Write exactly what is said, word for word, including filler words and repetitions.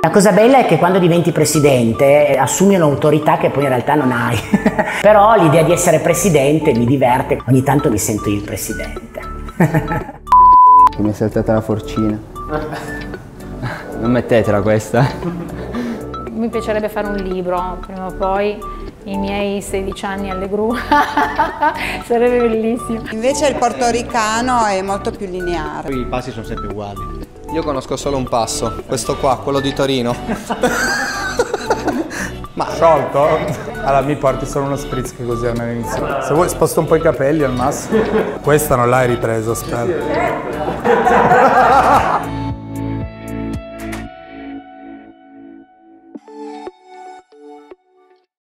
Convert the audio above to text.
La cosa bella è che quando diventi presidente eh, assumi un'autorità che poi in realtà non hai. Però l'idea di essere presidente mi diverte, ogni tanto mi sento il presidente. Mi è saltata la forcina. Non mettetela questa. Mi piacerebbe fare un libro, prima o poi, i miei sedici anni alle gru. Sarebbe bellissimo. Invece il portoricano è molto più lineare. I passi sono sempre uguali. Io conosco solo un passo, questo qua, quello di Torino. Ma sciolto? Allora mi porti solo uno spritz che così almeno inizio. Se vuoi sposto un po' i capelli al massimo. Questa non l'hai ripresa, aspetta.